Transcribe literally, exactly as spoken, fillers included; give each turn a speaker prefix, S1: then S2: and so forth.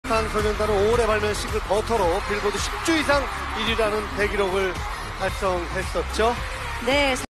S1: 방탄소년단은 오월에 발매한 싱글 버터로 빌보드 십 주 이상 일 위라는 대기록을 달성했었죠.
S2: 네.